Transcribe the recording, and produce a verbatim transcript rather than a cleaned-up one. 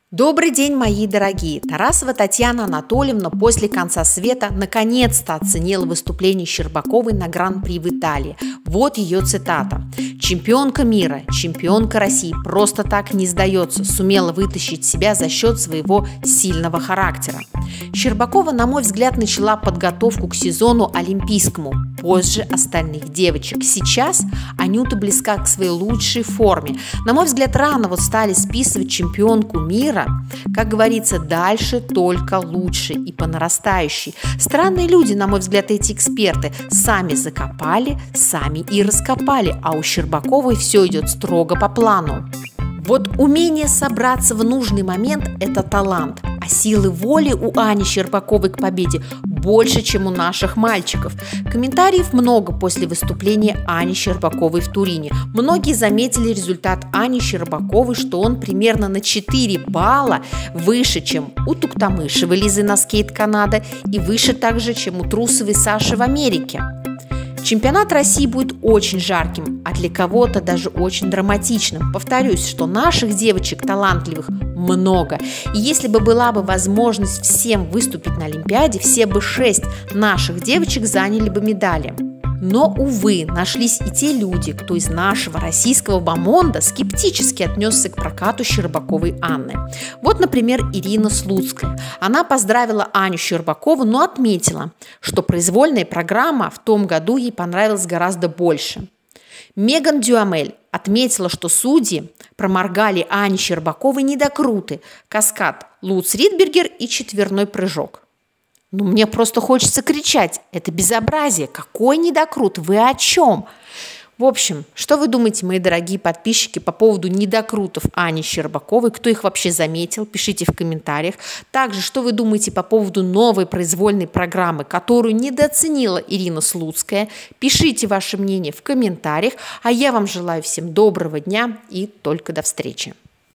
Добрый день, мои дорогие! Тарасова Татьяна Анатольевна после конца света наконец-то оценила выступление Щербаковой на Гран-при в Италии. Вот ее цитата. «Чемпионка мира, чемпионка России просто так не сдается, сумела вытащить себя за счет своего сильного характера». Щербакова, на мой взгляд, начала подготовку к сезону олимпийскому позже остальных девочек. Сейчас Анюта близка к своей лучшей форме. На мой взгляд, рано вот стали списывать чемпионку мира. Как говорится, дальше только лучше и по нарастающей. Странные люди, на мой взгляд, эти эксперты. Сами закопали, сами и раскопали, а у Щербаковой все идет строго по плану. Вот умение собраться в нужный момент – это талант, а силы воли у Ани Щербаковой к победе больше, чем у наших мальчиков. Комментариев много после выступления Ани Щербаковой в Турине. Многие заметили результат Ани Щербаковой, что он примерно на четыре балла выше, чем у Туктамышевой Лизы на скейт Канада и выше также, чем у Трусовой Саши в Америке. Чемпионат России будет очень жарким, а для кого-то даже очень драматичным. Повторюсь, что наших девочек талантливых много. И если бы была бы возможность всем выступить на Олимпиаде, все бы шесть наших девочек заняли бы медали. Но, увы, нашлись и те люди, кто из нашего российского бомонда скептически отнесся к прокату Щербаковой Анны. Вот, например, Ирина Слуцкая. Она поздравила Аню Щербакову, но отметила, что произвольная программа в том году ей понравилась гораздо больше. Меган Дюамель отметила, что судьи проморгали Ане Щербаковой недокруты, каскад Луц Ридбергер и четверной прыжок. Ну, мне просто хочется кричать. Это безобразие. Какой недокрут? Вы о чем? В общем, что вы думаете, мои дорогие подписчики, по поводу недокрутов Ани Щербаковой? Кто их вообще заметил? Пишите в комментариях. Также, что вы думаете по поводу новой произвольной программы, которую недооценила Ирина Слуцкая? Пишите ваше мнение в комментариях. А я вам желаю всем доброго дня и только до встречи.